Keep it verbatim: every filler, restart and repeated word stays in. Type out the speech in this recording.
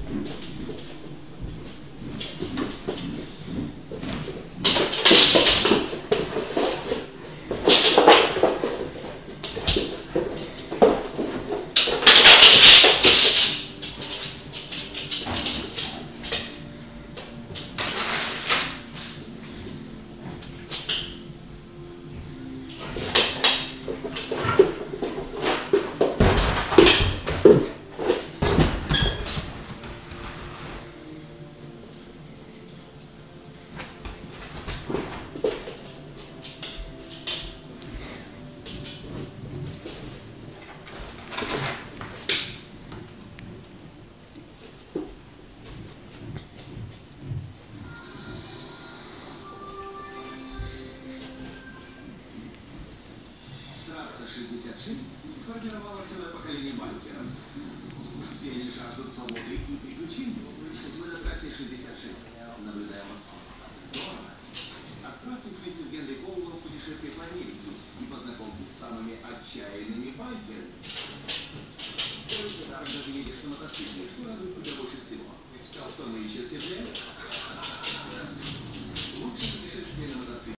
шестьдесят шесть сформировала целое поколение байкеров. Все они жаждут свободы и приключений. Мы на трассе шестьдесят шесть. Наблюдаем вас. Здорово. Отправьтесь вместе с Генри Коулом в путешествие по Америке и познакомьтесь с самыми отчаянными байкерами. Когда ты едешь на мотоцикле, что радует тебя